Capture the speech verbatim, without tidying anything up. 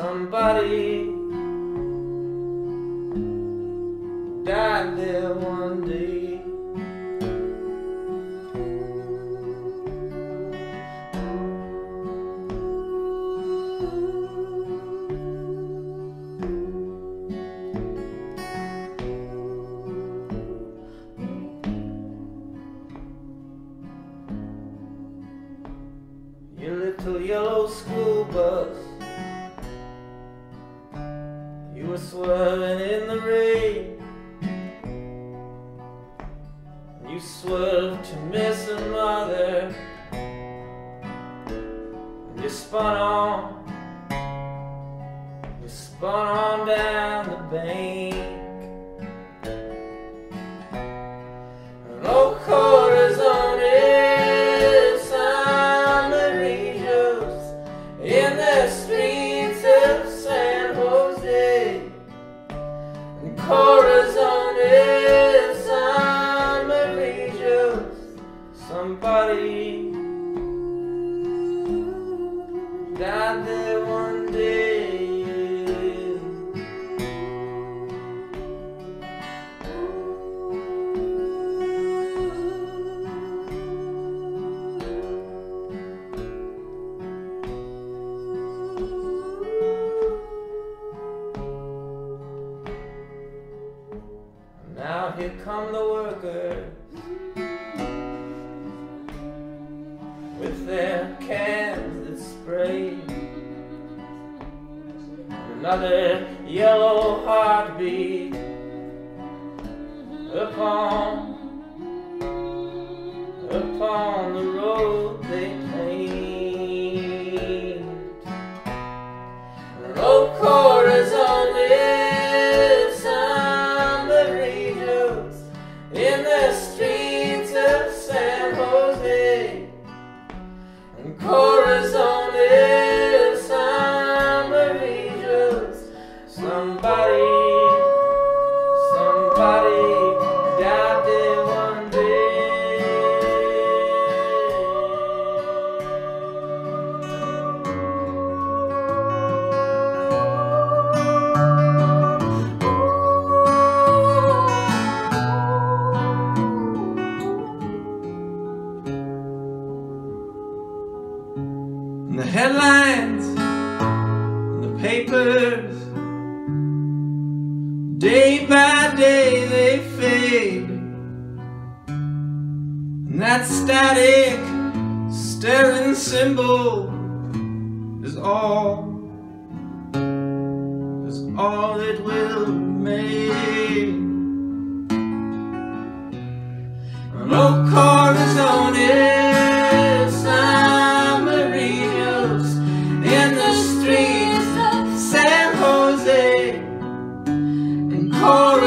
Somebody died there one day. Your little yellow school bus, you were swerving in the rain. You swerved to miss a mother. You spun on, you spun on down the bank. And oh, Corazones Amarillos in the streets of San Jose. And Corazones Amarillos, somebody died there one day. Now here come the workers with their cans that spray. Another yellow heartbeat upon upon the road they paint. Oh, Corazones Amarillos in the streets of San Jose. And Corazones Amarillos, somebody, somebody died there one day. And the headlines and the papers, day by day they fade. And that static staring symbol is all, is all it will remain. And oh, Corazones Amarillos in the streets of San Jose. And Corazones